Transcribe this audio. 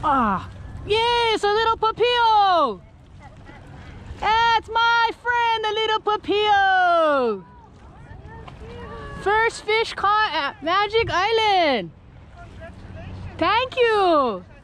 Ah, yes, a little Papio. That's my friend, the little Papio. First fish caught at Magic Island. Thank you.